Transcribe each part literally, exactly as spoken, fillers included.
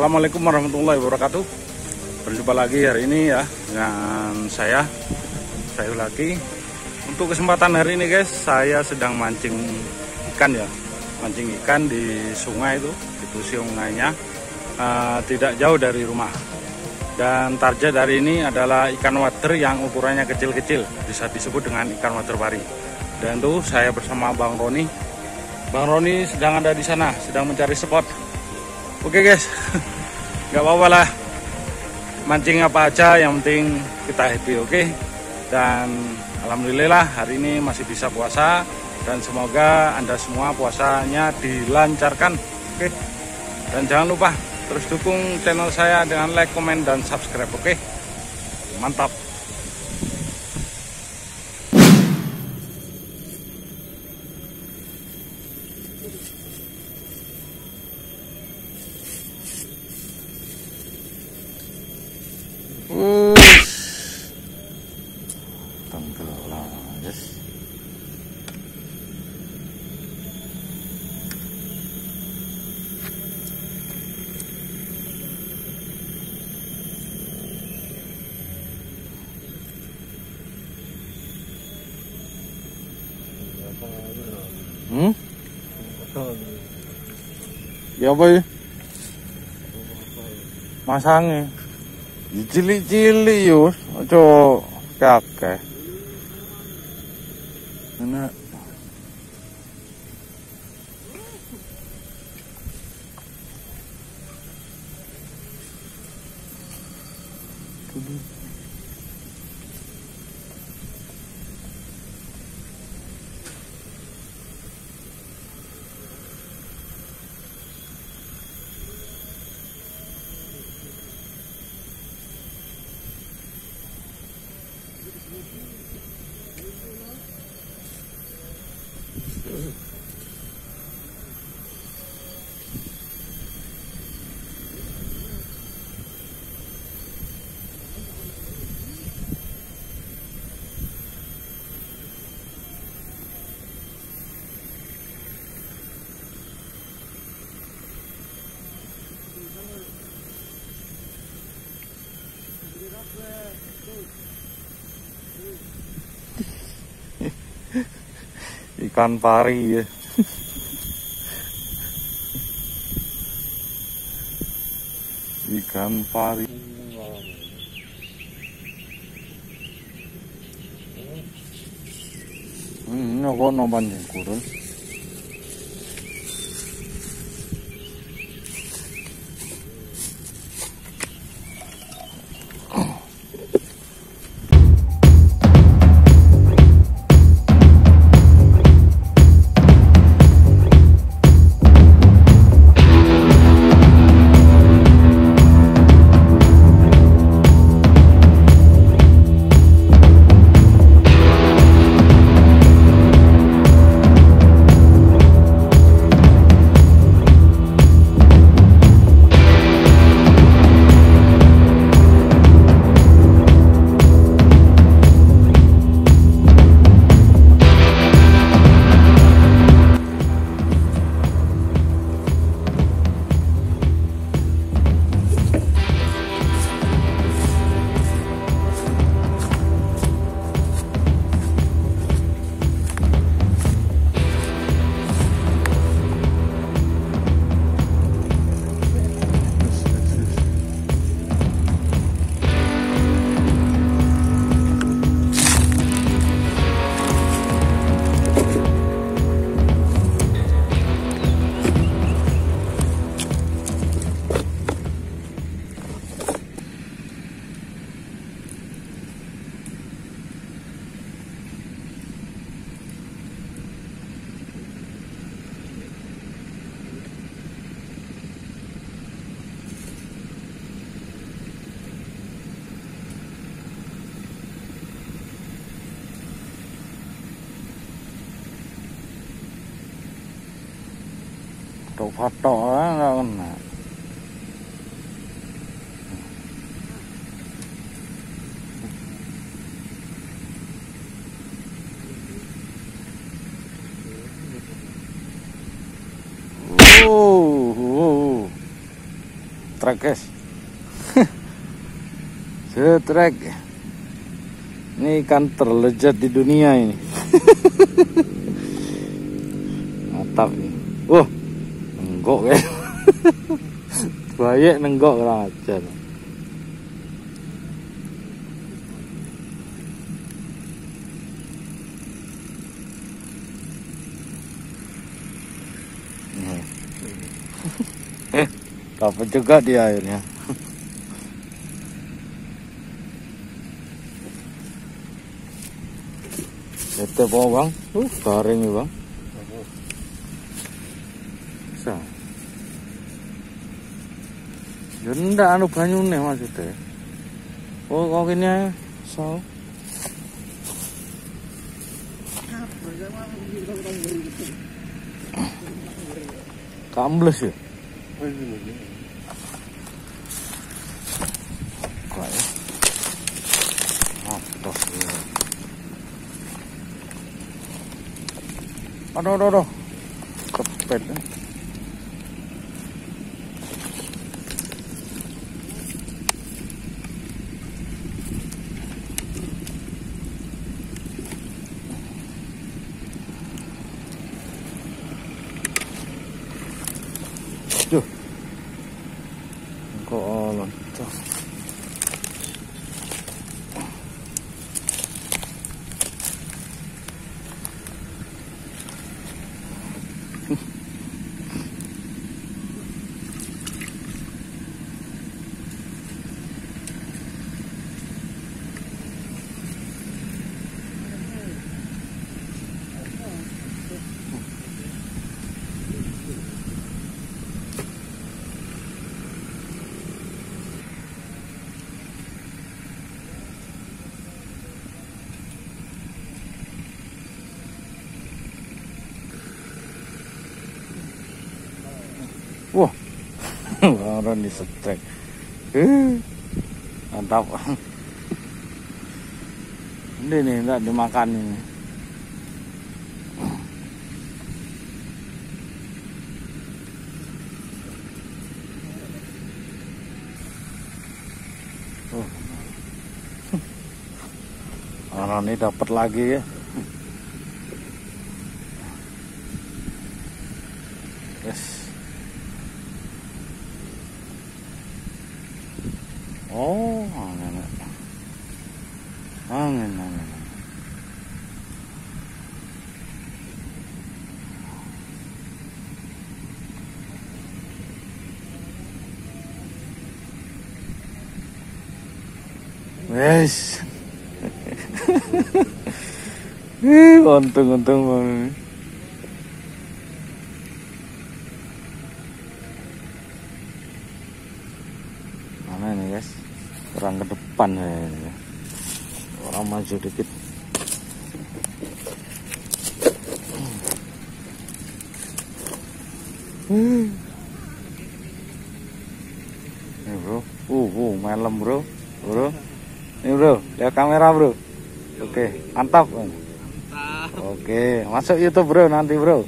Assalamualaikum warahmatullahi wabarakatuh. Berjumpa lagi hari ini ya dengan saya saya lagi. Untuk kesempatan hari ini guys, saya sedang mancing ikan ya, mancing ikan di sungai itu, itu sungainya uh, tidak jauh dari rumah. Dan target hari ini adalah ikan wader yang ukurannya kecil-kecil, bisa disebut dengan ikan wader pari. Dan tuh saya bersama Bang Roni. Bang Roni sedang ada di sana, sedang mencari spot. Oke guys, nggak apa-apa lah, mancing apa aja, yang penting kita happy, oke? Dan alhamdulillah hari ini masih bisa puasa, dan semoga Anda semua puasanya dilancarkan, oke? Dan jangan lupa terus dukung channel saya dengan like, komen, dan subscribe, oke? Mantap! Tenggelam guys. Hmm? Ya apa ya? Masangnya cili-cili yus, ojo kakek. Enak. Ikan pari ya. Ikan pari. Hmm, kok nomban kurun. Foto-foto lah kena. setrek guys. Setrek. Ini ikan terlezat di dunia ini. Mantap nih. Wah, nenggok ya. Banyak nenggok aja. Eh, dapat juga di airnya. Itu apa bang? Uh, garing ya bang. Bisa. Jenda anu banyu nih maksudnya. Oh, kau gini ya, so. Kambles ya. Kayak. Aduh. Aduh, aduh, aduh. Kepet. Duh. Kok loncat. Wah, orang di setrek. Uh, mantap. Ini nih, enggak dimakan ini. Oh. Orang ini dapat lagi ya. Yes. Oh, angin, angin, angin. Wes, ih, untung-untung banget. Mana ini guys? Kurang ke depan ya. Orang maju dikit. Hmm. Ini bro, uh, uh, malam bro, bro. Ini bro, lihat kamera bro. Oke, mantap. Mantap. Oke, masuk YouTube bro nanti bro.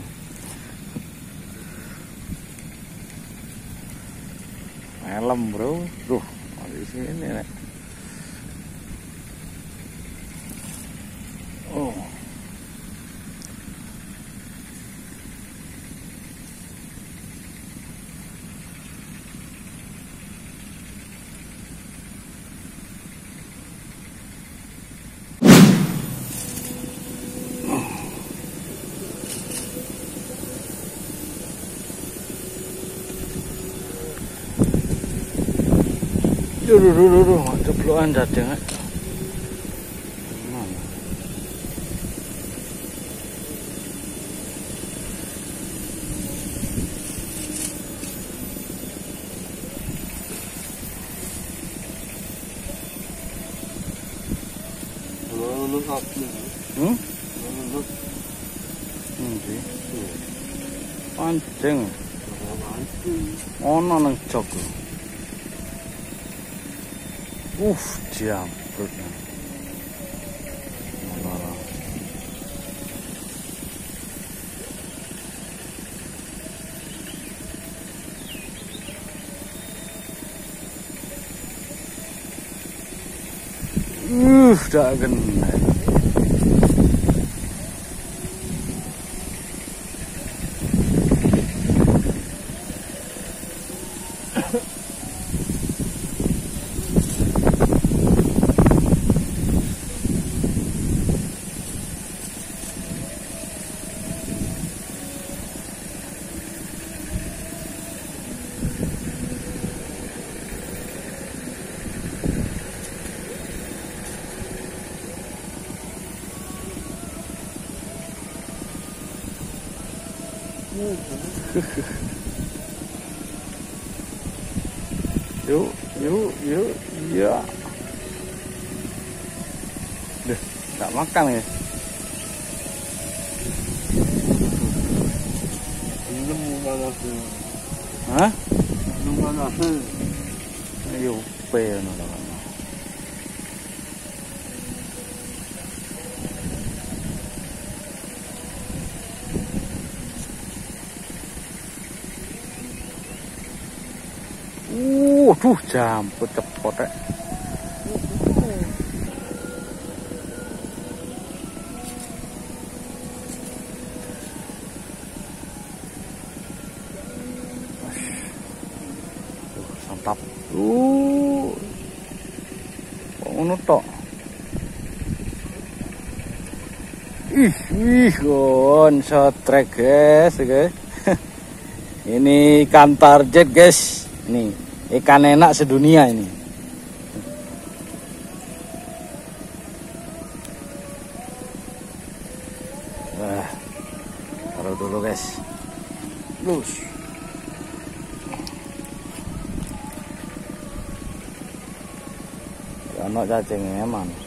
Malam bro, tuh di sini nih. Oh. Duh, duh, duh, duh, ceplokan dadeng. Hmm? Endi? Pancing. Ono nang jog. Uff, diambruk. Uh, dak kena. Yuk, yuk, yuk, ya. Deh, nggak makan ya? Belum mana sih? Hah? Belum mana sih? Ayo, pe no. Uh, tuh jambut cepot ya. Tuh, santap. Uh, kok ngono tok. Ih, ih, kon sotrek guys, guys. Ini ikan target guys. Nih, ikan enak sedunia ini. Wah, taruh dulu guys. Lus. Ono cacingnya emang.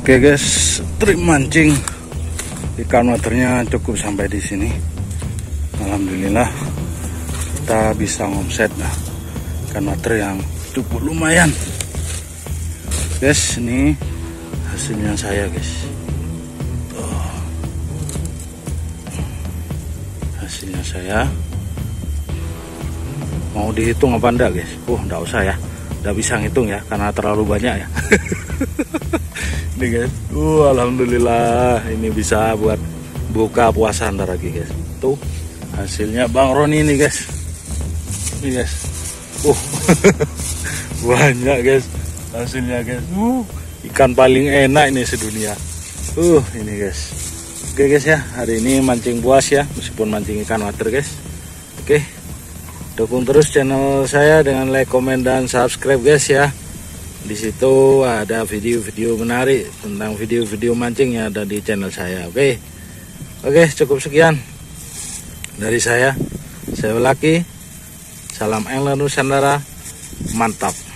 Oke guys, trik mancing ikan waternya cukup sampai di sini. Alhamdulillah kita bisa ngomset nah, ikan water yang cukup lumayan. Guys, ini hasilnya saya guys. Oh. Hasilnya saya. Mau dihitung apa enggak guys? Oh, enggak usah ya. Enggak bisa ngitung ya karena terlalu banyak ya. Ini guys, uh, alhamdulillah ini bisa buat buka puasa ntar lagi guys. Tuh hasilnya Bang Roni ini guys. Ini guys, uh, banyak guys hasilnya guys. Uh, ikan paling enak ini sedunia. Uh, ini guys. Oke guys ya, hari ini mancing puas ya, meskipun mancing ikan water guys. Oke, dukung terus channel saya dengan like, komen, dan subscribe guys ya. Di situ ada video-video menarik tentang video-video mancing yang ada di channel saya. Oke, oke cukup sekian dari saya. Saya Laki. Salam Angler Nusantara, mantap.